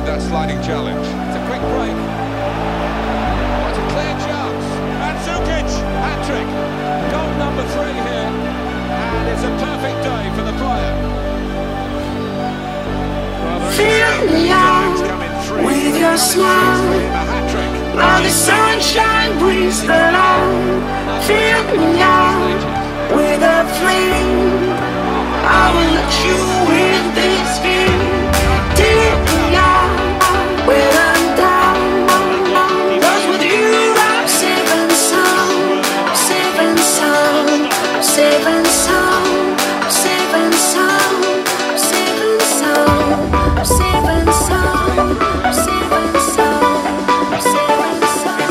that sliding challenge. It's a quick break. What a clear chance. Mandzukic, hat-trick. Goal number 3 here. And it's a perfect day for the player. Fill me out with your smile. Now the sunshine brings the light. Fill me out with a flame. I will let you in this game. Take me out when I'm down. 'Cause with you I'm safe and sound. Safe and sound. Safe and sound. Safe and sound. Safe and sound. Safe and sound. Safe and sound. Safe and sound.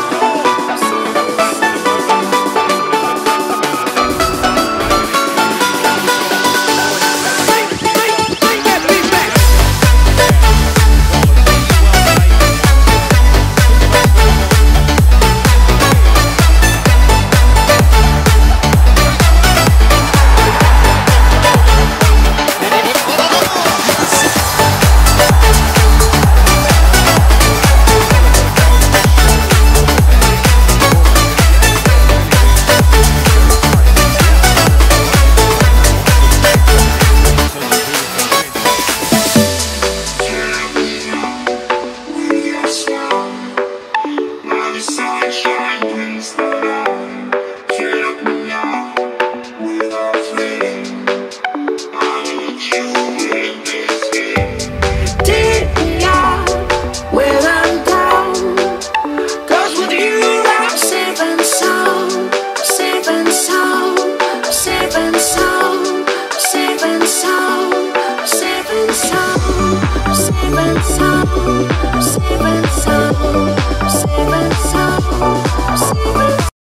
Safe and sound.